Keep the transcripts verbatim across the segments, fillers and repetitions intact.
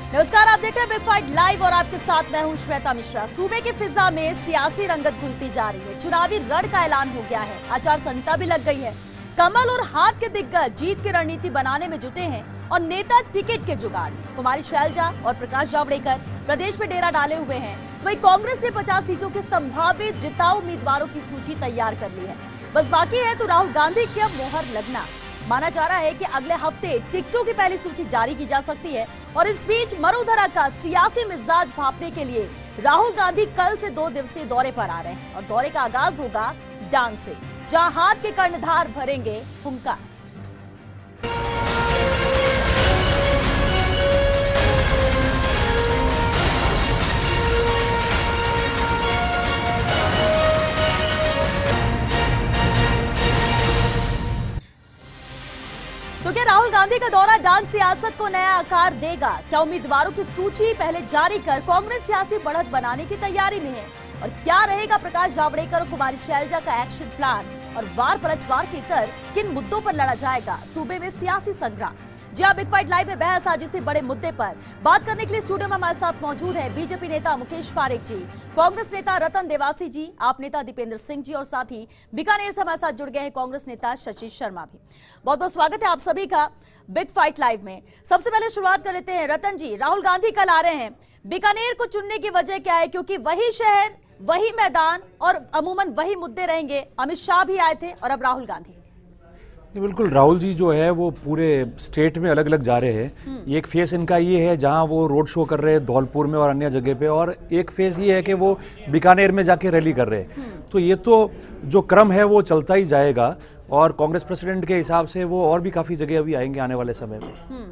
नमस्कार, आप देख रहे हैं बिग फाइट लाइव और आपके साथ मैं हूं श्वेता मिश्रा। सूबे की फिजा में सियासी रंगत घुलती जा रही है। चुनावी रण का ऐलान हो गया है, आचार संहिता भी लग गई है। कमल और हाथ के दिग्गज जीत की रणनीति बनाने में जुटे हैं और नेता टिकट के जुगाड़। कुमारी शैलजा और प्रकाश जावड़ेकर प्रदेश में डेरा डाले हुए हैं। वहीं कांग्रेस ने पचास सीटों के संभावित जिताऊ उम्मीदवारों की सूची तैयार कर ली है। बस बाकी है तो राहुल गांधी की अब मोहर लगना। माना जा रहा है कि अगले हफ्ते टिकटों की पहली सूची जारी की जा सकती है। और इस बीच मरुधरा का सियासी मिजाज भांपने के लिए राहुल गांधी कल से दो दिवसीय दौरे पर आ रहे हैं और दौरे का आगाज होगा डांग से, जहां हाथ के कर्णधार भरेंगे हुंकार। तो क्या राहुल गांधी का दौरा डांग सियासत को नया आकार देगा? क्या उम्मीदवारों की सूची पहले जारी कर कांग्रेस सियासी बढ़त बनाने की तैयारी में है? और क्या रहेगा प्रकाश जावड़ेकर और कुमारी शैलजा का एक्शन प्लान? और वार पलटवार के इतर किन मुद्दों पर लड़ा जाएगा सूबे में सियासी संग्राम? जी हाँ, बिग फाइट लाइव में बहस आज इसी बड़े मुद्दे पर बात करने के लिए स्टूडियो में हमारे साथ मौजूद है बीजेपी नेता मुकेश पारेख जी, कांग्रेस नेता रतन देवासी जी, आप नेता दीपेंद्र सिंह जी और साथ ही बीकानेर से हमारे साथ जुड़ गए हैं कांग्रेस नेता शशि शर्मा भी। बहुत बहुत स्वागत है आप सभी का बिग फाइट लाइव में। सबसे पहले शुरुआत कर लेते हैं रतन जी, राहुल गांधी कल आ रहे हैं, बीकानेर को चुनने की वजह क्या है? क्योंकि वही शहर, वही मैदान और अमूमन वही मुद्दे रहेंगे। अमित शाह भी आए थे और अब राहुल गांधी। बिल्कुल, राहुल जी जो है वो पूरे स्टेट में अलग अलग जा रहे हैं। एक फेस इनका ये है जहां वो रोड शो कर रहे हैं धौलपुर में और अन्य जगह पे, और एक फेस ये है कि वो बीकानेर में जाके रैली कर रहे हैं। तो ये तो जो क्रम है वो चलता ही जाएगा और कांग्रेस प्रेसिडेंट के हिसाब से वो और भी काफी जगह अभी आएंगे आने वाले समय में,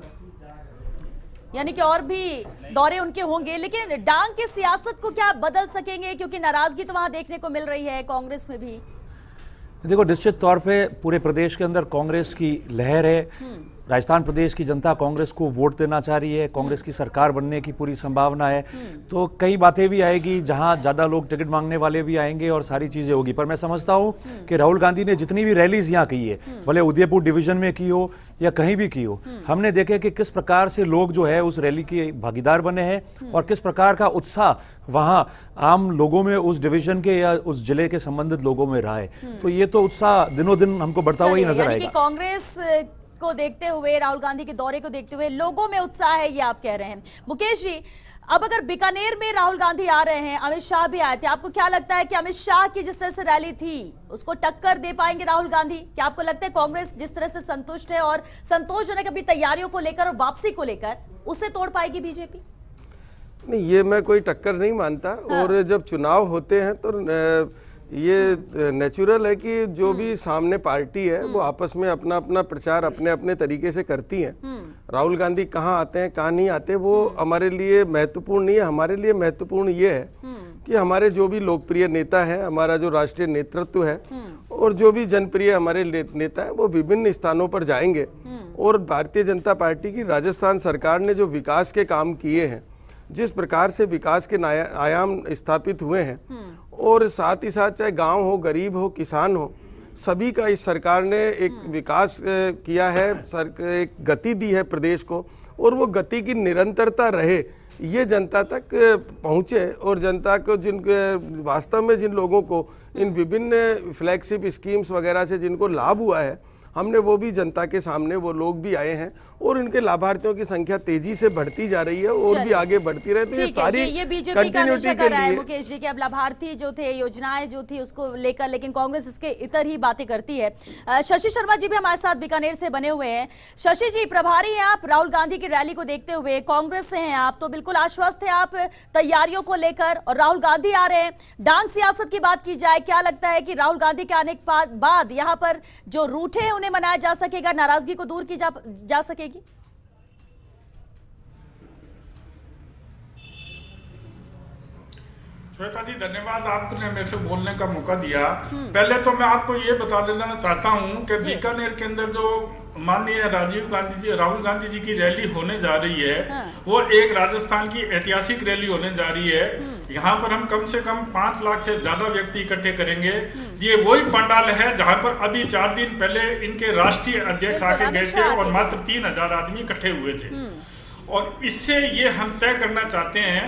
यानी कि और भी दौरे उनके होंगे। लेकिन डांग की सियासत को क्या बदल सकेंगे? क्योंकि नाराजगी तो वहां देखने को मिल रही है कांग्रेस में भी। देखो, निश्चित तौर पे पूरे प्रदेश के अंदर कांग्रेस की लहर है। राजस्थान प्रदेश की जनता कांग्रेस को वोट देना चाह रही है, कांग्रेस की सरकार बनने की पूरी संभावना है। तो कई बातें भी आएगी जहां ज्यादा लोग टिकट मांगने वाले भी आएंगे और सारी चीजें होगी। पर मैं समझता हूं कि राहुल गांधी ने जितनी भी रैलीज यहां की है, भले उदयपुर डिवीजन में की हो या कहीं भी की हो, हमने देखे कि किस प्रकार से लोग जो है उस रैली के भागीदार बने हैं और किस प्रकार का उत्साह वहां आम लोगों में, उस डिवीजन के या उस जिले के संबंधित लोगों में रहा है। तो ये तो उत्साह दिनों दिन हमको बढ़ता हुआ ही नजर आएगा। कांग्रेस को देखते हुए, राहुल गांधी के दौरे को देखते हुए लोगों में उत्साह है, ये आप कह रहे हैं। मुकेश जी, अब अगर बीकानेर में राहुल गांधी आ रहे हैं, अमित शाह भी आए थे, आपको क्या लगता है कि अमित शाह की जिस तरह से रैली थी उसको टक्कर दे पाएंगे राहुल गांधी? क्या आपको लगता है कांग्रेस जिस तरह से संतुष्ट है और संतोषजनक अपनी तैयारियों को लेकर और वापसी को लेकर, उसे तोड़ पाएगी बीजेपी? नहीं, ये मैं कोई टक्कर नहीं मानता। हाँ। और जब चुनाव होते हैं तो ये नेचुरल है कि जो भी सामने पार्टी है वो आपस में अपना अपना प्रचार अपने अपने तरीके से करती हैं। राहुल गांधी कहाँ आते हैं कहाँ नहीं आते वो हमारे लिए महत्वपूर्ण नहीं है। हमारे लिए महत्वपूर्ण ये है कि हमारे जो भी लोकप्रिय नेता हैं, हमारा जो राष्ट्रीय नेतृत्व है और जो भी जनप्रिय हमारे नेता है वो विभिन्न स्थानों पर जाएंगे। और भारतीय जनता पार्टी की राजस्थान सरकार ने जो विकास के काम किए हैं, जिस प्रकार से विकास के आयाम स्थापित हुए हैं, और साथ ही साथ चाहे गांव हो, गरीब हो, किसान हो, सभी का इस सरकार ने एक विकास किया है, सर एक गति दी है प्रदेश को, और वो गति की निरंतरता रहे, ये जनता तक पहुँचे। और जनता को जिन वास्तव में जिन लोगों को इन विभिन्न फ्लैगशिप स्कीम्स वगैरह से जिनको लाभ हुआ है, हमने वो भी जनता के सामने वो लोग भी आए हैं और इनके लाभार्थियों की संख्या तेजी से बढ़ती जा रही है और भी आगे बढ़ती रहे। तो ये सारी ये बीजेपी का नशा कर रहा है मुकेश जी कि अब लाभार्थी जो थे, योजनाएं जो थी उसको लेकर, लेकिन कांग्रेस इसके इतर ही बातें करती है। शशि शर्मा जी भी हमारे साथ बीकानेर से बने हुए हैं। शशि जी, प्रभारी हैं आप राहुल गांधी की रैली को देखते हुए, कांग्रेस से हैं आप, तो बिल्कुल आश्वस्त है आप तैयारियों को लेकर, और राहुल गांधी आ रहे हैं। डांग सियासत की बात की जाए, क्या लगता है कि राहुल गांधी के आने के बाद यहाँ पर जो रूठे हैं उन्हें मनाया जा सकेगा, नाराजगी को दूर की जा, जा सकेगी? श्वेता जी, धन्यवाद आपने मेरे से बोलने का मौका दिया। पहले तो मैं आपको ये बता देना चाहता हूँ कि बीकानेर के अंदर जो माननीय राजीव गांधी जी राहुल गांधी जी की रैली होने जा रही है, हाँ। वो एक राजस्थान की ऐतिहासिक रैली होने जा रही है। यहाँ पर हम कम से कम पांच लाख से ज्यादा व्यक्ति इकट्ठे करेंगे। ये वही पंडाल है जहाँ पर अभी चार दिन पहले इनके राष्ट्रीय अध्यक्ष आके गए थे और मात्र तीन हजार आदमी इकट्ठे हुए थे। और इससे ये हम तय करना चाहते हैं।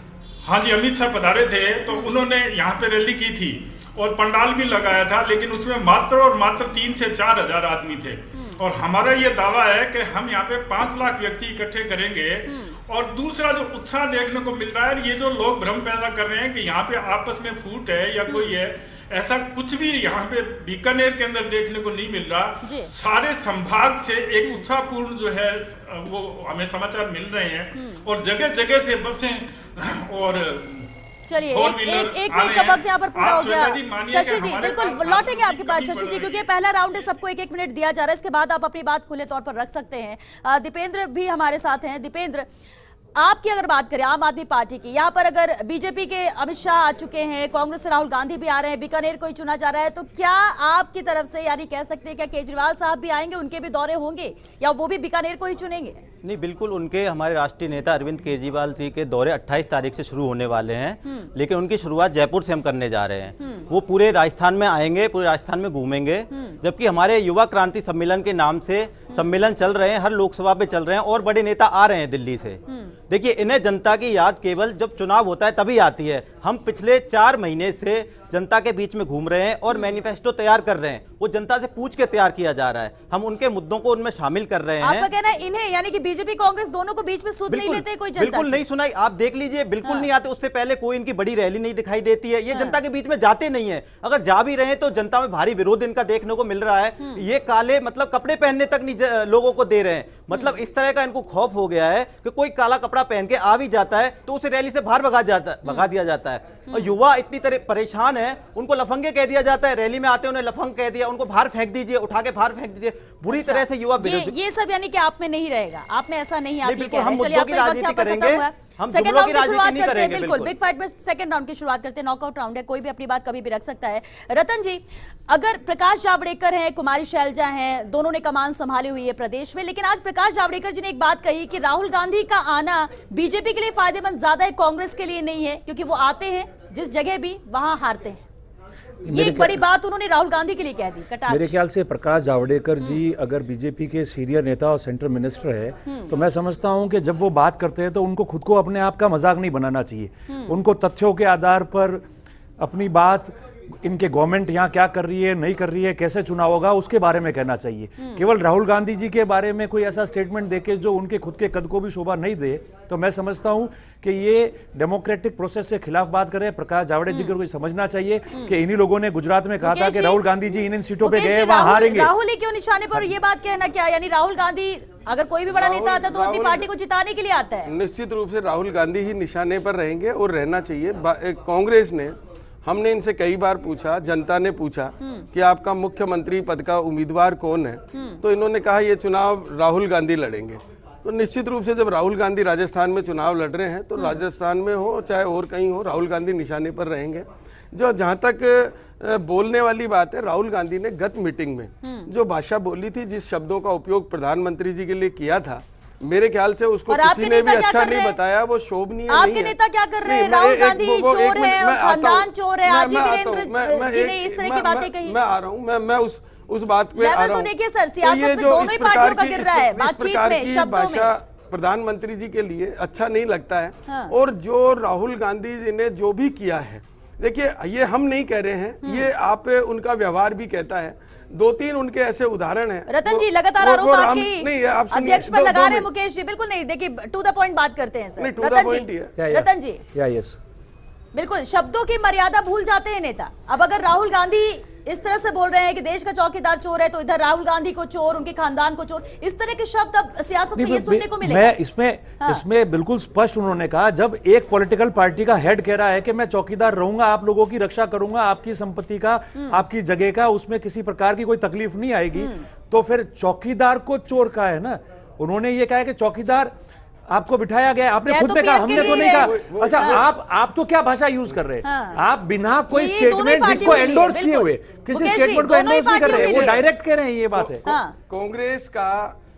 हाँ जी, अमित शाह पधारे थे तो उन्होंने यहाँ पे रैली की थी और पंडाल भी लगाया था, लेकिन उसमें मात्र और मात्र तीन से चार हजार आदमी थे। और हमारा ये दावा है कि हम यहाँ पे पांच लाख व्यक्ति इकट्ठे करेंगे। और दूसरा जो उत्साह देखने को मिल रहा है, ये जो लोग भ्रम पैदा कर रहे हैं कि यहाँ पे आपस में फूट है या कोई है, ऐसा कुछ भी यहाँ पे बीकानेर के अंदर देखने को नहीं मिल रहा। सारे संभाग से एक उत्साहपूर्ण जो है वो हमें समाचार मिल रहे हैं और जगह जगह से बसें और चलिए एक एक एक मिनट का वक्त यहाँ पर पूरा हो गया। शशि जी बिल्कुल लौटेंगे आपके पास शशि जी, क्योंकि पहला राउंड है, सबको एक एक मिनट दिया जा रहा है, इसके बाद आप अपनी बात खुले तौर पर रख सकते हैं। दीपेंद्र भी हमारे साथ हैं। दीपेंद्र, आपकी अगर बात करें आम आदमी पार्टी की, यहाँ पर अगर बीजेपी के अमित शाह आ चुके हैं, कांग्रेस से राहुल गांधी भी आ रहे हैं, बीकानेर को ही चुना जा रहा है, तो क्या आपकी तरफ से यानी कह सकते हैं क्या केजरीवाल साहब भी आएंगे, उनके भी दौरे होंगे या वो भी बीकानेर को ही चुनेंगे? नहीं, बिल्कुल उनके हमारे राष्ट्रीय नेता अरविंद केजरीवाल जी के दौरे अट्ठाईस तारीख से शुरू होने वाले हैं, लेकिन उनकी शुरुआत जयपुर से हम करने जा रहे हैं। वो पूरे राजस्थान में आएंगे, पूरे राजस्थान में घूमेंगे, जबकि हमारे युवा क्रांति सम्मेलन के नाम से सम्मेलन चल रहे हैं, हर लोकसभा पे चल रहे हैं और बड़े नेता आ रहे हैं दिल्ली से। देखिए, इन्हें जनता की याद केवल जब चुनाव होता है तभी आती है। हम पिछले चार महीने से जनता के बीच में घूम रहे हैं और मैनिफेस्टो तैयार कर रहे हैं, वो जनता से पूछ के तैयार किया जा रहा है। हम उनके मुद्दों को उनमें शामिल कर रहे हैं। आपका कहना है इन्हें यानी कि बीजेपी कांग्रेस दोनों को बीच में सुध नहीं लेते कोई जनता? बिल्कुल नहीं सुनाई, आप देख लीजिए, बिल्कुल हाँ। नहीं आते। उससे पहले कोई इनकी बड़ी रैली नहीं दिखाई देती है, ये हाँ। जनता के बीच में जाते नहीं है। अगर जा भी रहे हैं तो जनता में भारी विरोध इनका देखने को मिल रहा है। ये काले मतलब कपड़े पहनने तक नहीं लोगों को दे रहे हैं, मतलब इस तरह का इनको खौफ हो गया है कि कोई काला कपड़ा पहन के आ भी जाता है तो उसे रैली से बाहर भगा जाता है भगा दिया जाता है। और युवा इतनी तरह परेशान है, उनको लफंगे कह दिया जाता है, रैली में आते उन्हें लफंग कह दिया, उनको बाहर फेंक दीजिए, उठा के बाहर फेंक दीजिए, बुरी तरह से युवा ये, ये सब यानी कि आप में नहीं रहेगा, आपने ऐसा नहीं, आप ये कह रहे हैं। चलिए, आप राजनीति करेंगे, हम सेकंड राउंड की शुरुआत नहीं करते हैं। बिल्कुल, बिग फाइट में सेकंड राउंड की शुरुआत करते हैं। नॉकआउट राउंड है, कोई भी अपनी बात कभी भी रख सकता है। रतन जी, अगर प्रकाश जावड़ेकर हैं, कुमारी शैलजा हैं, दोनों ने कमान संभाली हुई है प्रदेश में, लेकिन आज प्रकाश जावड़ेकर जी ने एक बात कही कि राहुल गांधी का आना बीजेपी के लिए फायदेमंद ज्यादा है, कांग्रेस के लिए नहीं है, क्योंकि वो आते हैं जिस जगह भी वहां हारते हैं। ये एक बड़ी बात उन्होंने राहुल गांधी के लिए कह दी। कटाक्ष। मेरे ख्याल से प्रकाश जावड़ेकर जी अगर बीजेपी के सीनियर नेता और सेंट्रल मिनिस्टर है तो मैं समझता हूं कि जब वो बात करते हैं तो उनको खुद को अपने आप का मजाक नहीं बनाना चाहिए। उनको तथ्यों के आधार पर अपनी बात, इनके गवर्नमेंट यहाँ क्या कर रही है, नहीं कर रही है, कैसे चुनाव होगा, उसके बारे में कहना चाहिए। केवल राहुल गांधी जी के बारे में कोई ऐसा स्टेटमेंट देके जो उनके खुद के कद को भी शोभा नहीं दे, तो मैं समझता हूं कि ये डेमोक्रेटिक प्रोसेस से खिलाफ बात करे। प्रकाश जावड़ेकर जी को समझना चाहिए कि इन्हीं लोगों ने गुजरात में कहा था कि राहुल गांधी जी इन इन सीटों पे गए, वहां हारेंगे। राहुल ही क्यों निशाने पर, ये बात कहना क्या, यानी राहुल गांधी अगर कोई भी बड़ा नेता आता है तो अपनी पार्टी को जिताने के लिए आता है। निश्चित रूप से राहुल गांधी ही निशाने पर रहेंगे और रहना चाहिए। कांग्रेस ने, हमने इनसे कई बार पूछा, जनता ने पूछा कि आपका मुख्यमंत्री पद का उम्मीदवार कौन है, तो इन्होंने कहा ये चुनाव राहुल गांधी लड़ेंगे। तो निश्चित रूप से जब राहुल गांधी राजस्थान में चुनाव लड़ रहे हैं तो राजस्थान में हो चाहे और कहीं हो, राहुल गांधी निशाने पर रहेंगे। जो जहां तक बोलने वाली बात है, राहुल गांधी ने गत मीटिंग में जो भाषा बोली थी, जिस शब्दों का उपयोग प्रधानमंत्री जी के लिए किया था, मेरे ख्याल से उसको किसी ने भी अच्छा नहीं बताया, वो शोभनीय नहीं है। आपके नेता क्या कर रहे हैं? राहुल गांधी चोर है और खानदान चोर है, आजी वीरेंद्र जी ने इस तरह की बातें कही। मैं आ रहा हूँ, मैं मैं उस उस बात पे आ रहा हूँ। तो देखिए सर, सियासत में दोनों ही पार्टियों का गिर रहा है, बातचीत में, शब्दों में। प्रधानमंत्री जी के लिए अच्छा नहीं लगता है। हाँ। और जो राहुल गांधी जी ने जो भी किया है, देखिए ये हम नहीं कह रहे हैं, ये आप उनका व्यवहार भी कहता है। दो तीन उनके ऐसे उदाहरण हैं। रतन जी, लगातार आरोप आपकी अध्यक्ष पर लगा रहे हैं मुकेश जी। बिल्कुल नहीं, देखिए टू द पॉइंट बात करते हैं सर। रतन जी, रतन जी, यस, बिल्कुल शब्दों की मर्यादा भूल जाते हैं नेता। अब अगर राहुल गांधी इस तरह से बोल रहे हैं कि देश का चौकीदार चोर है, तो इधर राहुल गांधी को चोर, उनके खानदान को चोर, इस तरह के शब्द अब सियासत में ये सुनने को मिलेगा। मैं इसमें हाँ। इसमें बिल्कुल स्पष्ट उन्होंने कहा, जब एक पॉलिटिकल पार्टी का हेड कह रहा है कि मैं चौकीदार रहूंगा, आप लोगों की रक्षा करूंगा, आपकी संपत्ति का, आपकी जगह का, उसमें किसी प्रकार की कोई तकलीफ नहीं आएगी, तो फिर चौकीदार को चोर कहा है ना। उन्होंने ये कहा है कि चौकीदार आपको बिठाया गया, आपने खुद ने कहा, हमने तो नहीं कहा। अच्छा, आप आप तो क्या भाषा यूज कर रहे हैं? हाँ। आप बिना कोई स्टेटमेंट जिसको एंडोर्स किए हुए, किसी स्टेटमेंट को एंडोर्स नहीं कर रहे, वो डायरेक्ट कह रहे हैं ये बात है। कांग्रेस का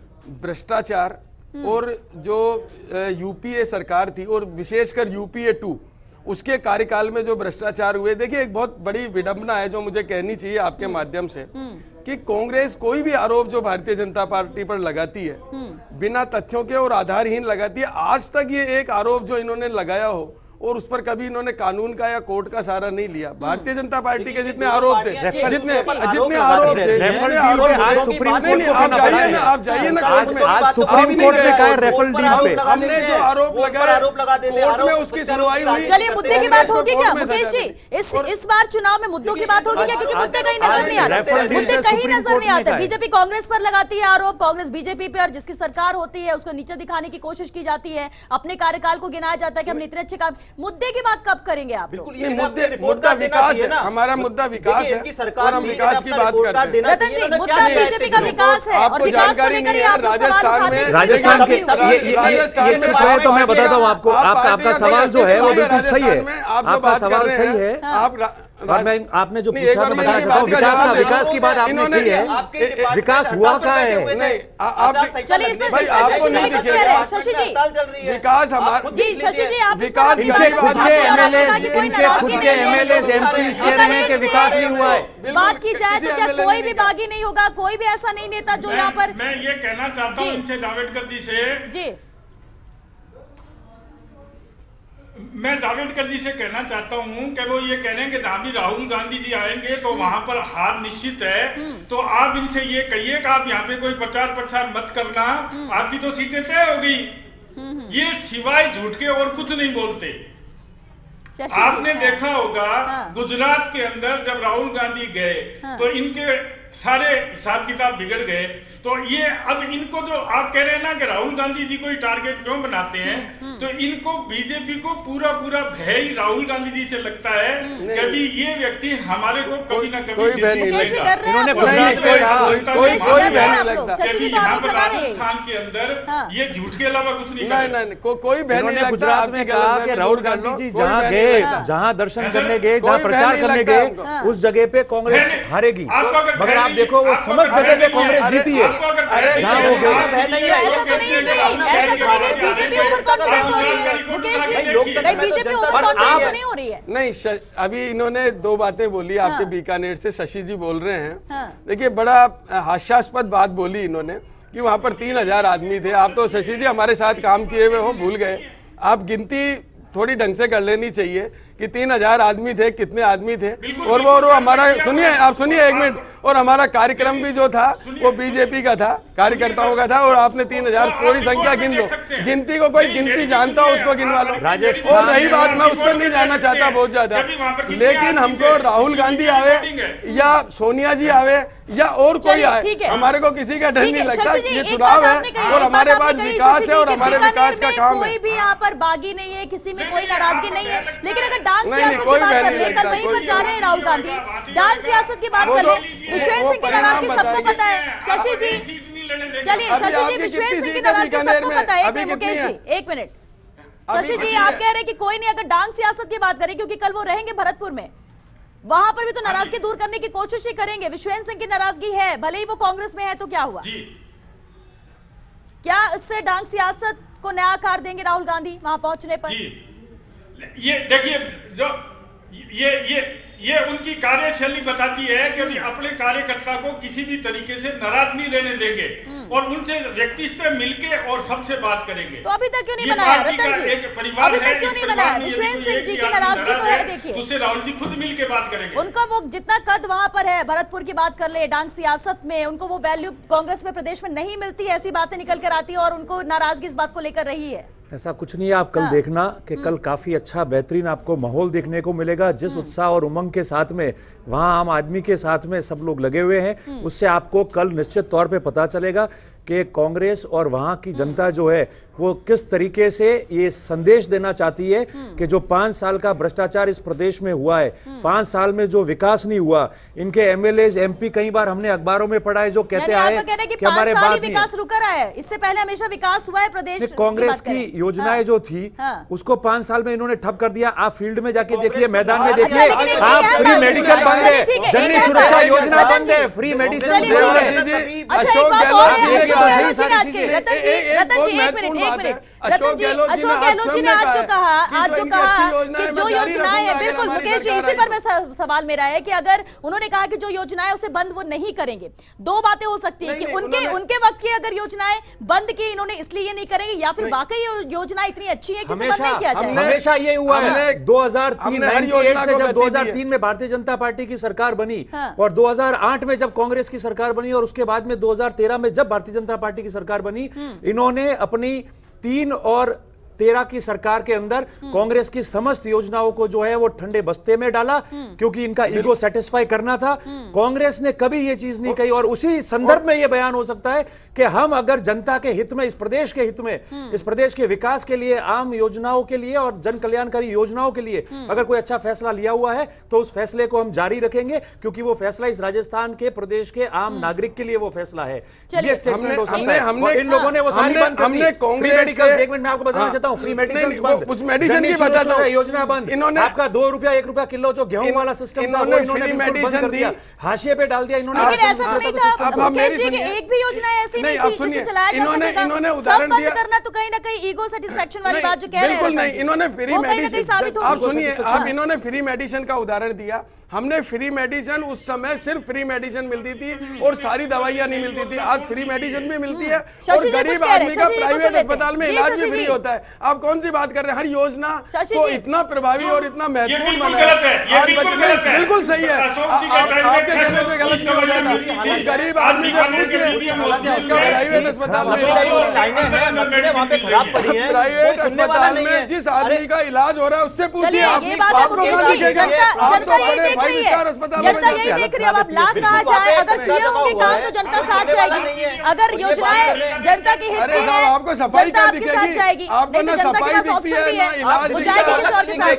भ्रष्टाचार और जो यूपीए सरकार थी, और विशेषकर यूपीए टू, उसके कार्यकाल में जो भ्रष्टाचार हुए, देखिए एक बहुत बड़ी विडंबना है जो मुझे कहनी चाहिए आपके माध्यम से, कि कांग्रेस कोई भी आरोप जो भारतीय जनता पार्टी पर लगाती है बिना तथ्यों के और आधारहीन लगाती है। आज तक ये एक आरोप जो इन्होंने लगाया हो और उस पर कभी इन्होंने कानून का या कोर्ट का सहारा नहीं लिया। भारतीय जनता पार्टी के जितने आरोप थे, जितने जितने आरोप थे, जितने आरोप आज सुप्रीम कोर्ट को आप जाइए ना, आप जाइए ना कोर्ट में, आज सुप्रीम कोर्ट ने कहा है रेफरल डील पे हमने जो आरोप लगाया कोर्ट में उसकी सुनवाई हुई। चलिए मुद्दे की बात होगी क्या मुकेश जी? इस इस बार चुनाव में मुद्दों की बात होगी क्या? क्योंकि मुद्दे कहीं नजर नहीं आते, मुद्दे कहीं नजर नहीं आते। बीजेपी कांग्रेस पर लगाती है आरोप, कांग्रेस बीजेपी पर, जिसकी सरकार होती है उसको नीचे दिखाने की कोशिश की जाती है, अपने कार्यकाल को गिनाया जाता है कि हमने इतने अच्छे काम। मुद्दे की बात कब करेंगे आप? बिल्कुल, ये मुद्दे मुद्दा विकास है, हमारा मुद्दा विकास है और हम विकास की बात करते हैं। रतन जी, मुद्दा बीजेपी का विकास है और विकास को लेकर ही आप राजस्थान में राजस्थान के ये चुप है तो मैं बताता हूँ आपको, आपका आपका सवाल जो है वो बिल्कुल सही है, आपका सवाल सही है। आप और मैं आपने जो पूछा मैं बताना चाहता हूँ, विकास का विकास की बात आपने की है, विकास हुआ कहाँ है? नहीं आप चलिए इसमें भाई आपको नहीं कुछ कह रहे हैं शशि जी। विकास हमारा जी शशि जी, आप विकास इनके खुद के एमएलए इनके खुद के एमएलए एमपी कह रहे हैं कि विकास नहीं हुआ है। बात की जाए तो क्या कोई भी बागी नहीं होगा? कोई भी ऐसा नहीं नेता जो यहाँ पर? मैं ये कहना चाहता हूँ इनसे, जावड़ेकर जी से जी मैं जावड़ेकर जी से कहना चाहता हूं कि वो ये कह रहे हैं कि जहां भी राहुल गांधी जी आएंगे तो वहां पर हार निश्चित है, तो आप इनसे ये कहिए कि आप यहाँ पे कोई प्रचार प्रसार मत करना, आपकी तो सीटें तय हो गई। ये सिवाय झूठ के और कुछ नहीं बोलते। आपने देखा होगा गुजरात के अंदर जब राहुल गांधी गए तो इनके सारे हिसाब किताब बिगड़ गए। तो ये अब इनको जो आप कह रहे हैं ना कि राहुल गांधी जी को ही टारगेट क्यों बनाते हैं, तो इनको बीजेपी को पूरा पूरा भय ही राहुल गांधी जी से लगता है कि अभी ये व्यक्ति हमारे को कभी ना कभी इन्होंने राजस्थान के अंदर ये झूठ के अलावा कुछ नहीं नहीं कोई बहन नहीं। गुजरात में कहा कि राहुल गांधी जी जहाँ गए, जहाँ दर्शन करने गए, जहाँ प्रचार करने गए, उस जगह पे कांग्रेस हारेगी। मगर आप देखो वो समस्त जगह पे कांग्रेस जीती है। ऐसा तो नहीं है, ऐसा तो नहीं है बीजेपी ओवर कॉन्फिडेंट हो रही है मुकेश जी, नहीं बीजेपी ओवर कॉन्फिडेंट तो नहीं हो रही है। नहीं, अभी इन्होंने दो बातें बोली आपके बीकानेर से, शशि जी बोल रहे हैं। देखिए बड़ा हास्यास्पद बात बोली इन्होंने कि वहां पर तीन हजार आदमी थे। आप तो शशि जी हमारे साथ काम किए हुए हो, भूल गए। आप गिनती थोड़ी ढंग से कर लेनी चाहिए कि तीन हजार आदमी थे, कितने आदमी थे। और वो, वो हमारा सुनिए, आप सुनिए एक मिनट, और हमारा कार्यक्रम भी जो था वो बीजेपी का था, कार्यकर्ताओं का था, और आपने तीन हजार थोड़ी संख्या गिन लो। गिनती को कोई गिनती जानता हो उसको गिनवा लो। और रही बात, मैं उस पर नहीं जाना चाहता बहुत ज्यादा, लेकिन हमको राहुल गांधी आवे या सोनिया जी आवे या और कोई आए, हमारे को किसी का डर नहीं लगता। ये चुनाव है और हमारे पास विकास है और हमारे विकास का काम है। कोई भी यहाँ पर बागी नहीं है, किसी में कोई नाराजगी नहीं है। लेकिन अगर डांस सियासत की बात कर ले, कल वहीं पर जा रहे हैं राहुल गांधी, डांस सियासत की बात कर ले, विश्वेश सिंह की नाराजगी सबको पता है। शशि जी चलिए, शशि जी विश्वेश सिंह की नाराजगी सबको पता है। एक मिनट मुकेश जी, एक मिनट शशि जी, आप कह रहे हैं कि कोई नहीं, अगर डांस सियासत की बात करें, क्योंकि कल वो रहेंगे भरतपुर में, वहां पर भी तो नाराजगी दूर करने की कोशिश ही करेंगे। विश्वेश सिंह की नाराजगी है, भले ही वो कांग्रेस में है, तो क्या हुआ? क्या इससे डांग सियासत को नया आकार देंगे राहुल गांधी वहां पहुंचने पर? जी, ये देखिए, जो ये ये ये उनकी कार्यशैली बताती है कि भी अपने कार्यकर्ता को किसी भी तरीके से नाराज नहीं रहने देंगे और उनसे व्यक्ति से मिलके और सबसे बात करेंगे। तो अभी तक क्यों नहीं बनाया रतन जी? अभी तक क्यों नहीं बनाया? विश्वेश सिंह जी की नाराजगी तो है, देखिए उससे राहुल जी खुद मिलके बात करेंगे। उनका वो जितना कद वहां पर है, भरतपुर की बात कर ले, डांग सियासत में उनको वो वैल्यू कांग्रेस में प्रदेश में नहीं मिलती, ऐसी बातें निकल कर आती है और उनको नाराजगी इस बात को लेकर रही है। ऐसा कुछ नहीं है, आप कल हाँ। देखना कि कल काफी अच्छा बेहतरीन आपको माहौल देखने को मिलेगा। जिस उत्साह और उमंग के साथ में वहां आम आदमी के साथ में सब लोग लगे हुए हैं, उससे आपको कल निश्चित तौर पे पता चलेगा कि कांग्रेस और वहां की जनता जो है वो किस तरीके से ये संदेश देना चाहती है कि जो पांच साल का भ्रष्टाचार इस प्रदेश में हुआ है, पांच साल में जो विकास नहीं हुआ, इनके एमएलए एमपी कई बार हमने अखबारों में पढ़ा है जो कहते आए कि, कि हमारे बाद विकास रुका रहा है, इससे पहले हमेशा विकास हुआ है प्रदेश। कांग्रेस की योजनाएं जो थी उसको पांच साल में इन्होंने ठप कर दिया। आप फील्ड में जाके देखिए, मैदान में देखिए, आप फ्री मेडिकल बंद है, जननी सुरक्षा योजना बंद है, फ्री मेडिसिन बंद है। अच्छा एक बात और है ये तो सही सारी चीजें। रतन जी, रतन जी एक मिनट एक मिनट रतन जी, अशोक गहलोत जी ने आज जो कहा आज जो कहा कि जो योजनाएं है, बिल्कुल मुकेश जी इसी पर मैं सवाल मेरा है कि अगर उन्होंने कहा कि जो योजनाएं उसे बंद वो नहीं करेंगे, दो बातें हो सकती है कि उनके उनके वक्त की अगर योजनाएं बंद की इन्होंने इसलिए ये नहीं करेंगे, या फिर वाकई योजना इतनी अच्छी है कि इसे बंद नहीं किया जाए। हमेशा ये हुआ है। दो हज़ार तीन से जब दो हज़ार तीन में भारतीय जनता पार्टी की सरकार बनी और दो हज़ार आठ में जब कांग्रेस की सरकार बनी और उसके बाद में दो हज़ार तेरह में जब भारतीय जनता पार्टी की सरकार बनी, इन्होंने अपनी तीन और तेरह की सरकार के अंदर कांग्रेस की समस्त योजनाओं को जो है वो ठंडे बस्ते में डाला, क्योंकि इनका ईगो सेटिस्फाई करना था। कांग्रेस ने कभी ये चीज नहीं कही और उसी संदर्भ में ये बयान हो सकता है कि हम अगर जनता के हित में, इस प्रदेश के हित में, इस प्रदेश के विकास के लिए, आम योजनाओं के लिए और जन कल्याणकारी योजनाओं के लिए अगर कोई अच्छा फैसला लिया हुआ है तो उस फैसले को हम जारी रखेंगे, क्योंकि वो फैसला इस राजस्थान के प्रदेश के आम नागरिक के लिए वो फैसला है। ये स्टेटमेंट हो सकता है। और इन लोगों ने वो सारी बंद कर दी। फ्री मेडिकल, एक मिनट में आपको बताना चाहता हूं, फ्री मेडिसिन बंद, उस मेडिसिन की बताता हूं, योजना बंद। इन्होंने आपका दो रुपया एक रुपया किलो जो गेहूं वाला सिस्टम था वो इन्होंने बंद कर दिया, हाशिए पे डाल दिया इन्होंने। लेकिन ऐसा तो नहीं था मुकेश जी कि एक भी योजना ऐसी नहीं थी जिसे चलाया जा सकेगा। सब बंद करना तो कहीं ना कहीं ईगो सेटिस्फैक्शन वाली बात जो कह रहे हैं। बिल्कुल नहीं, इन्होंने फ्री मेडिसिन, आप सुनिए, आप इन्होंने फ्री मेडिसिन का उदाहरण दिया। हमने फ्री मेडिसिन, उस समय सिर्फ फ्री मेडिसिन मिलती थी और सारी दवाइयां नहीं मिलती थी। आज फ्री मेडिसिन भी मिलती है और गरीब आदमी का प्राइवेट अस्पताल में इलाज भी फ्री होता है। आप कौन सी बात कर रहे हैं? हर योजना को इतना प्रभावी और इतना महत्वपूर्ण बनाया है। बिल्कुल सही है, आपके कहने से गलत नहीं हो जाता। गरीब आदमी से पूछिए, उसका प्राइवेट अस्पताल में, प्राइवेट अस्पताल में जिस आदमी का इलाज हो रहा है उससे पूछिए। जनता यही देख रही है। अब आप लाभ कहा जाए, अगर किए होंगे काम तो जनता साथ जाएगी। अगर योजनाएं जनता के हित में है, आपको सफाई जनता आपके साथ जाएगी। नहीं तो जनता के पास ऑप्शन भी है, वो जाएगी किसी और के साथ।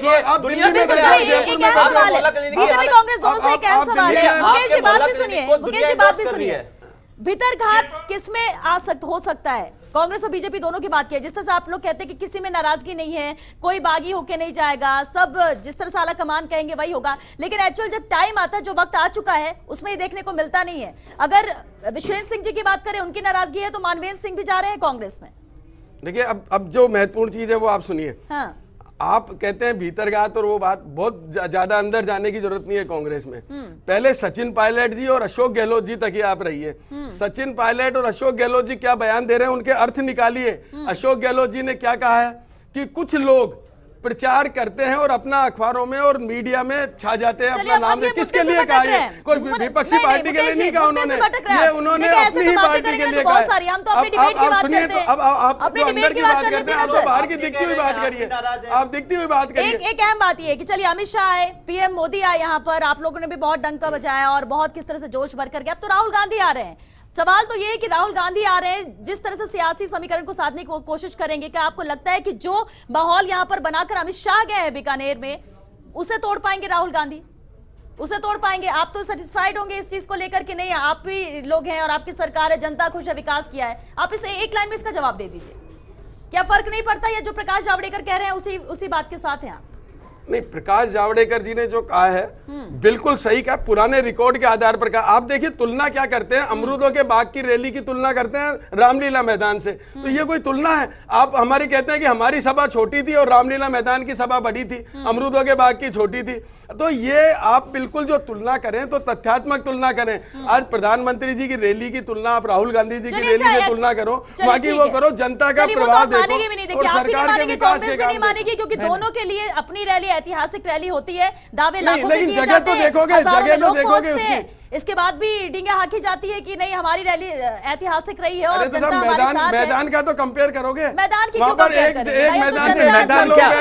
एक अहम सवाल है, बीजेपी कांग्रेस दोनों से एक अहम सवाल है। मुकेश जी बात भी सुनिए, मुकेश जी बात भी सुनिए। भीतरघात किसमें आ सकता हो सकता है? कांग्रेस और बीजेपी दोनों की बात की है। जिस तरह से आप लोग कहते हैं कि किसी में नाराजगी नहीं है, कोई बागी होके नहीं जाएगा, सब जिस तरह से आला कमान कहेंगे वही होगा, लेकिन एक्चुअल जब टाइम आता है, जो वक्त आ चुका है, उसमें ये देखने को मिलता नहीं है। अगर विश्वेंद्र सिंह जी की बात करें, उनकी नाराजगी है, तो मानवेंद्र सिंह भी जा रहे हैं कांग्रेस में। देखिए, अब अब जो महत्वपूर्ण चीज है वो आप सुनिए। हाँ। आप कहते हैं भीतरघात और वो बात, बहुत ज्यादा अंदर जाने की जरूरत नहीं है कांग्रेस में। पहले सचिन पायलट जी और अशोक गहलोत जी तक ही आप रहिए। सचिन पायलट और अशोक गहलोत जी क्या बयान दे रहे हैं, उनके अर्थ निकालिए। अशोक गहलोत जी ने क्या कहा है कि कुछ लोग प्रचार करते हैं और अपना अखबारों में और मीडिया में छा जाते हैं, अपना नाम। किसके लिए कहा है? कोई विपक्षी पार्टी के लिए नहीं कहा उन्होंने, ये उन्होंने अपनी ही पार्टी के लिए कहा है। आप सुनिए, तो अब आप अंदर की बात करते हैं, आप बाहर की दिखती हुई बात करिए, आप दिखती हुई बात करिए। एक अहम बात ये है कि चलिए अमित शाह आए, पीएम मोदी आए यहाँ पर, आप लोगों ने भी बहुत डंका बजाया और बहुत किस तरह से जोश भर करके, अब तो राहुल गांधी आ रहे हैं। सवाल तो ये है कि राहुल गांधी आ रहे हैं, जिस तरह से सियासी समीकरण को साधने की कोशिश करेंगे, क्या आपको लगता है कि जो माहौल यहां पर बनाकर अमित शाह गए हैं बीकानेर में, उसे तोड़ पाएंगे राहुल गांधी? उसे तोड़ पाएंगे? आप तो सेटिस्फाइड होंगे इस चीज को लेकर कि नहीं, आप भी लोग हैं और आपकी सरकार है, जनता खुश है, विकास किया है। आप इसे एक लाइन में इसका जवाब दे दीजिए। क्या फर्क नहीं पड़ता? या जो प्रकाश जावड़ेकर कह रहे हैं उसी उसी बात के साथ हैं आप? नहीं, प्रकाश जावड़ेकर जी ने जो कहा है बिल्कुल सही कहा, पुराने रिकॉर्ड के आधार पर कहा। आप देखिए तुलना क्या करते हैं, अमरूदों के बाग की रैली की तुलना करते हैं रामलीला मैदान से, तो ये कोई तुलना है? आप हमारी कहते हैं कि हमारी सभा छोटी थी और रामलीला मैदान की सभा बड़ी थी, अमरूदों के बाग की छोटी थी। तो ये आप बिल्कुल जो तुलना करें तो तथ्यात्मक तुलना करें। आज प्रधानमंत्री जी की रैली की तुलना आप राहुल गांधी जी की रैली से तुलना करो, बाकी वो करो जनता का प्रभाव देखो और सरकार के विकास के काम मानेगी, क्योंकि दोनों के लिए अपनी रैली ऐतिहासिक रैली होती है, दावे लाखों के किए जाते हैं, जगह तो देखोगे उसकी। इसके बाद भी डींगे हाकी जाती है कि नहीं हमारी रैली ऐतिहासिक रही है और तो जनता हमारे साथ है। मैदान का तो कंपेयर करोगे, मैदान की क्यों कंपेयर करें? एक मैदान पे मैदान क्या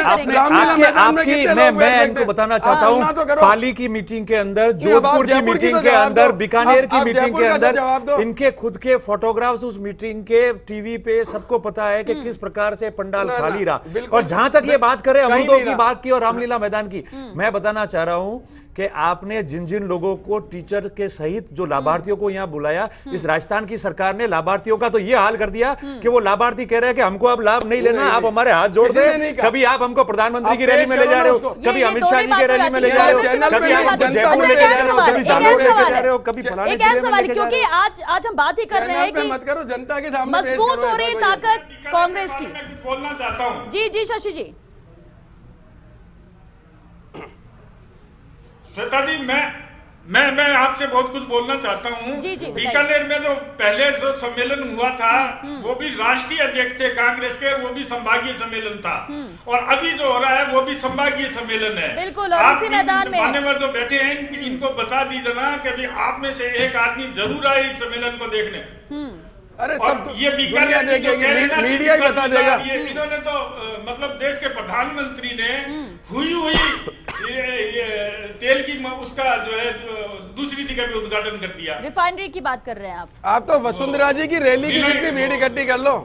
आपकी मैं मैं इनको बताना चाहता हूँ, पाली की मीटिंग के अंदर, जोधपुर की मीटिंग के अंदर, बीकानेर की मीटिंग के अंदर, इनके खुद के फोटोग्राफ्स उस मीटिंग के टीवी पे सबको पता है कि किस प्रकार से पंडाल खाली रहा। और जहां तक ये बात करें अमरूदों की बात की और रामलीला मैदान की, मैं बताना चाह रहा हूं कि आपने जिन जिन लोगों को टीचर के सहित जो लाभार्थियों को यहाँ बुलाया, इस राजस्थान की सरकार ने लाभार्थियों का तो ये हाल कर दिया कि वो लाभार्थी कह रहे हैं कि हमको अब लाभ नहीं लेना, आप हमारे हाथ जोड़ दे। कभी आप हमको प्रधानमंत्री की रैली में ले जा रहे हो, कभी अमित शाह जी की रैली में ले जा रहे हो, कभी आप हमको जयपुर में ले जा रहे हो, कभी जालौर में ले जा रहे हो, कभी फलाने एक ऐसा सवाल, क्योंकि आज आज हम बात ही कर रहे हैं कि मत करो, जनता के सामने मजबूत हो रही ताकत कांग्रेस की। मैं कुछ बोलना चाहता हूँ। जी जी शशि जी। श्वेता जी, मैं मैं मैं आपसे बहुत कुछ बोलना चाहता हूँ। जी जी, बीकानेर में जो पहले जो सम्मेलन हुआ था वो भी राष्ट्रीय अध्यक्ष थे कांग्रेस के, वो भी संभागीय सम्मेलन था, और अभी जो हो रहा है वो भी संभागीय सम्मेलन है। बिल्कुल, और उसी मैदान में में जो बैठे हैं इन, इनको बता दीजिए ना कि अभी आप में से एक आदमी जरूर आए इस सम्मेलन को देखने। अरे और सब ये बीकानेर की जो कह रहे हैं ना, मीडिया ही बता देगा। ये इन्होंने तो अ, मतलब देश के प्रधानमंत्री ने हुई हुई ये, ये तेल की म- उसका जो है जो दूसरी जगह पे उद्घाटन कर दिया। रिफाइनरी की बात कर रहे हैं आप। आप तो वसुंधरा जी की रैली की जितनी भीड़ इकट्ठी कर लो,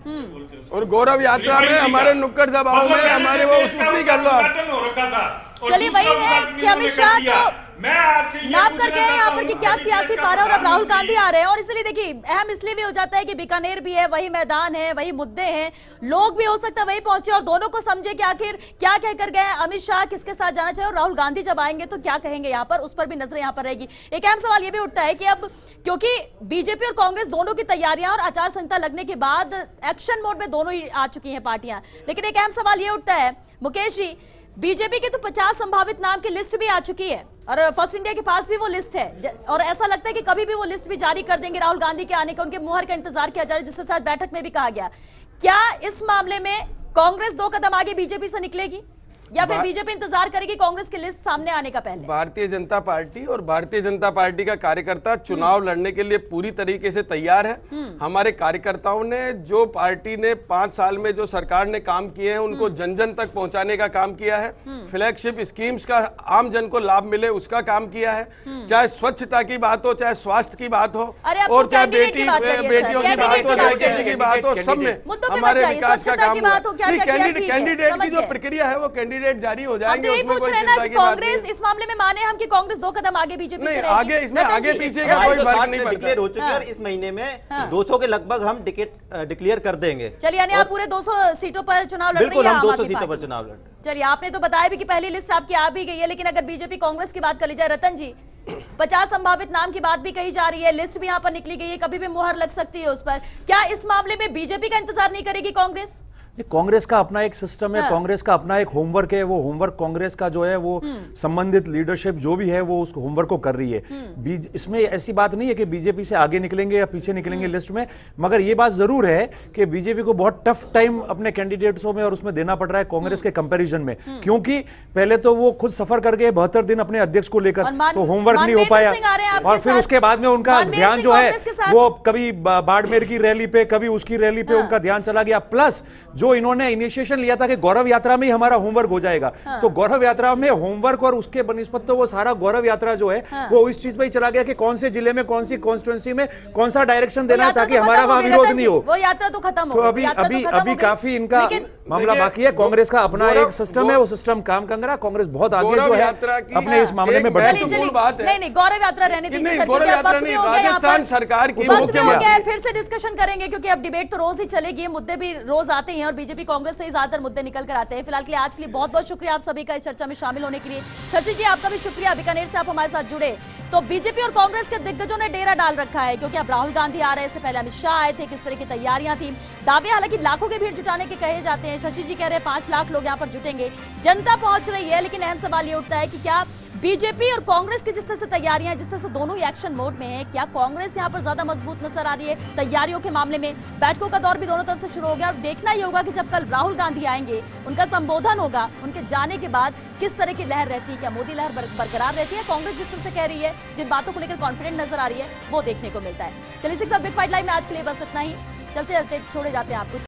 और गौरव यात्रा में हमारे नुक्कड़ सभाओं में हमारे वो उतनी कर लो आप। उद्घाटन हो रखा था। और चलिए वही दूसरा है उद्घाटन कि अमित शाह इन्होंने कर दिया। तो मैं आपसे ये नाप पूछना करके हैं यहाँ चाहता पर कि हूँ क्या कि सियासी देश का पारा, और अब राहुल गांधी प्रधानमंत्री- आ रहे हैं, और इसलिए देखिए अहम इसलिए भी हो जाता है कि बीकानेर भी है, वही मैदान है, वही मुद्दे हैं, लोग भी हो सकता है वही पहुंचे और दोनों को समझे कि आखिर क्या कहकर गए अमित शाह, किसके साथ जाना चाहिए, और राहुल गांधी जब आएंगे तो क्या कहेंगे यहाँ पर, उस पर भी नजर यहाँ पर रहेगी। एक अहम सवाल ये भी उठता है कि अब क्योंकि बीजेपी और कांग्रेस दोनों की तैयारियां और आचार संहिता लगने के बाद एक्शन मोड में दोनों ही आ चुकी हैं पार्टियां, लेकिन एक अहम सवाल ये उठता है मुकेश जी, बीजेपी की तो पचास संभावित नाम की लिस्ट भी आ चुकी है और फर्स्ट इंडिया के पास भी वो लिस्ट है, ज- और ऐसा लगता है कि कभी भी वो लिस्ट भी जारी कर देंगे राहुल गांधी के आने का, उनके मुहर का इंतजार किया जा रहा है, जिसके साथ बैठक में भी कहा गया। क्या इस मामले में कांग्रेस दो कदम आगे बीजेपी से निकलेगी या फिर बीजेपी इंतजार करेगी कांग्रेस की लिस्ट सामने आने का पहले? भारतीय जनता पार्टी और भारतीय जनता पार्टी का कार्यकर्ता चुनाव लड़ने के लिए पूरी तरीके से तैयार है। हमारे कार्यकर्ताओं ने जो पार्टी ने पांच साल में जो सरकार ने काम किए हैं उनको जन जन तक पहुंचाने का काम किया है, फ्लैगशिप स्कीम्स का आम जन को लाभ मिले उसका काम किया है, चाहे स्वच्छता की बात हो, चाहे स्वास्थ्य की बात हो, अरे आप और तो चाहे कैंडिडेट बेटी की बात करिए, बेटियों सर, की बात हो, कैंडिडेट चाहे की बात किसी की बात हो, सब में मुद्दों पे हमारे मत जाइए, विकास का स्वच्छता काम की हुआ। बात हो, क्या-क्या किया, कैंडिडेट ठीक है, कैंडिडेट समझ की जो गए। प्रक्रिया है वो कैंडिडेट जारी हो हम जाएंगे, तो यही उसमें पूछ कोई रहे हैं ना चिंता कि की बात नहीं कांग्रेस है। इस मामले में माने हम कि कांग्रेस दो कदम आगे बीजेपी से नहीं, रहेगी। आगे इसमें रतन आगे जी, पीछे रतन का कोई जी, फर्क सात नहीं में पड़ता। डिक्लेयर हो चुके हैं हाँ। और इस महीने में हाँ। दो सौ के लगभग हम टिकट डिक्लेयर कर देंगे। चलिए यानी आप पूरे दो सौ सीटों पर चुनाव लड़ रही बिल्कुल, है हम आम दो सौ आदमी सीटों पर पार्टी। चुनाव लड़ रहे हैं। चलिए आपने तो बताया भी कि पहली लिस्ट आपकी आ भी गई है, लेकिन अगर बीजेपी कांग्रेस की बात कर ली जाए, रतन जी पचास संभावित नाम की बात भी कही जा रही है, लिस्ट भी यहाँ पर निकली गई है, कभी भी मुहर लग सकती है उस पर। क्या इस मामले में बीजेपी का इंतजार नहीं करेगी कांग्रेस? ये कांग्रेस का अपना एक सिस्टम है, हाँ। कांग्रेस का अपना एक होमवर्क है, वो होमवर्क कांग्रेस का जो है वो संबंधित लीडरशिप जो भी है वो उस होमवर्क को कर रही है। बीज इसमें ऐसी बात नहीं है कि बीजेपी से आगे निकलेंगे या पीछे निकलेंगे लिस्ट में, मगर ये बात जरूर है कि बीजेपी को बहुत टफ टाइम अपने कैंडिडेट्सों में और उसमें देना पड़ रहा है कांग्रेस के कंपैरिजन में, क्योंकि पहले तो वो खुद सफर कर गए बहत्तर दिन अपने अध्यक्ष को लेकर, और मान- तो होमवर्क नहीं हो मानवेंद्र पाया, सिंह आ रहे हैं आपके और फिर साथ। उसके बाद में उनका मानवेंद्र ध्यान सिंह जो है कांग्रेस के साथ। वो कभी बा- बाड़मेर की रैली पे, कभी उसकी रैली पे हाँ। उनका ध्यान चला गया। प्लस जो इन्होंने इनिशिएशन लिया था कि गौरव यात्रा में ही हमारा होमवर्क हो जाएगा, हाँ। तो गौरव यात्रा में होमवर्क और उसके बनिस्पत तो वो सारा गौरव यात्रा जो है हाँ। वो इस चीज पे ही चला गया कि कौन से जिले में, कौन सी कॉन्स्टिट्यूंसी में कौन सा डायरेक्शन वो देना है यात्रा ताकि तो हमारा खत्म हो वहां गई, विरोध रतन नहीं जी, हो। वो यात्रा तो खत्म हो तो गई, अभी यात्रा तो अभी खत्म हो अभी गई। काफी इनका लेकिन मामला देखिए, बाकी है। कांग्रेस का अपना गौरव- एक सिस्टम है, वो सिस्टम काम कर रहा है। कांग्रेस बहुत आगे गौरव जो है यात्रा की अपने इस मामले एक में बढ़ चलिए चुकी है। चलिए बात है। नहीं नहीं गौरव यात्रा रहने दीजिए नहीं, सर, गौरव क्योंकि अब यात्रा वक्त भी नहीं, हो गया यहाँ पर। राजस्थान सरकार की वक्त भी मुख्य हो बात गया है, है। फिर से डिस्कशन करेंगे क्योंकि अब डिबेट तो रोज ही चलेगी, ये मुद्दे भी रोज आते हैं और बीजेपी कांग्रेस से ही ज्यादातर मुद्दे निकल कर आते हैं। फिलहाल के लिए आज के लिए बहुत बहुत शुक्रिया आप सभी का इस चर्चा में शामिल होने के लिए। शशि जी आपका भी शुक्रिया, बीकानेर से आप हमारे साथ जुड़े। तो बीजेपी और कांग्रेस के दिग्गजों ने डेरा डाल रखा है क्योंकि अब राहुल गांधी आ रहे हैं, इससे पहले अमित शाह आए थे, किस तरह की तैयारियां थी, दावे हालांकि लाखों की भीड़ जुटाने के कहे जाते हैं। शशि जी कह रहे हैं पांच लाख लोग यहाँ पर जुटेंगे, जनता पहुंच रही है, लेकिन अहम सवाल ये उठता है कि क्या बीजेपी और कांग्रेस की जिस तरह से तैयारियां हैं, जिस तरह से दोनों ही एक्शन मोड में है, क्या कांग्रेस यहां पर ज्यादा मजबूत नजर आ रही है तैयारियों के मामले में? बैठकों का दौर भी दोनों तरफ से शुरू हो गया और देखना ही होगा कि जब कल राहुल गांधी आएंगे, उनका संबोधन होगा, उनके जाने के बाद किस तरह की लहर रहती है, क्या मोदी लहर बर, बरकरार रहती है, कांग्रेस जिस तरह से कह रही है, जिन बातों को लेकर कॉन्फिडेंट नजर आ रही है, वो देखने को मिलता है। चलिए सिक्स बिग फाइट लाइव में आज के लिए बस इतना ही, चलते चलते छोड़े जाते हैं आपको।